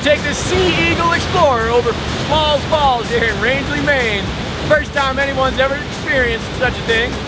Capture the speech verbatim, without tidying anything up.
take this Sea Eagle Explorer over Smalls Falls here in Rangeley, Maine. First time anyone's ever experienced such a thing.